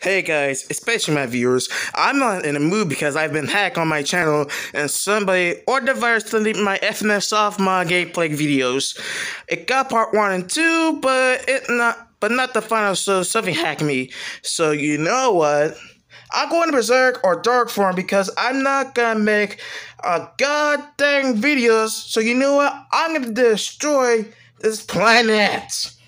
Hey guys, especially my viewers, I'm not in a mood because I've been hacked on my channel and somebody or the virus deleted my FNF Softmod gameplay videos. It got part 1 and 2, but not the final, so something hacked me. So you know what? I'm going to Berserk or Dark Form because I'm not gonna make a goddamn videos. So you know what? I'm gonna destroy this planet.